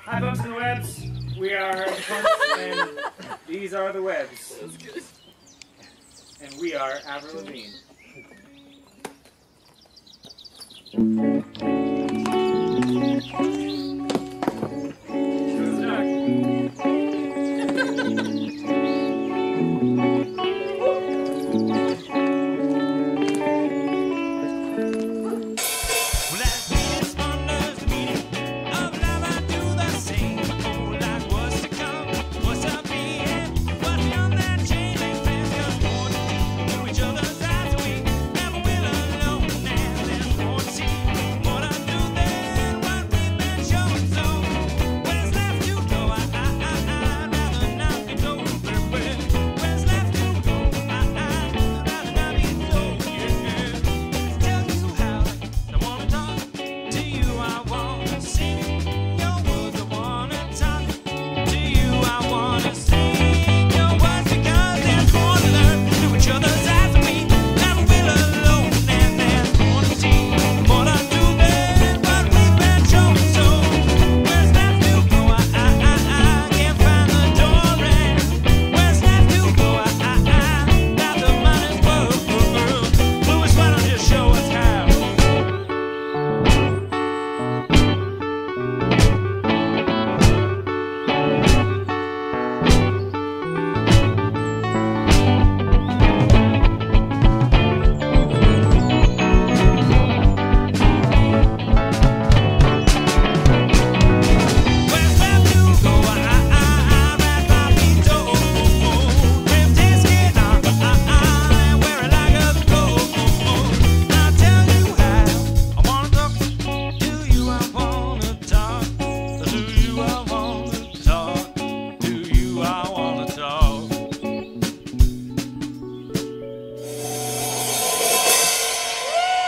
Hi, Punx and the Webs. We are Punx, and these are the Webs. And we are Avril Lavigne.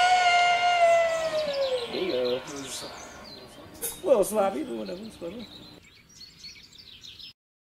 A little sloppy, but whatever, it's whatever.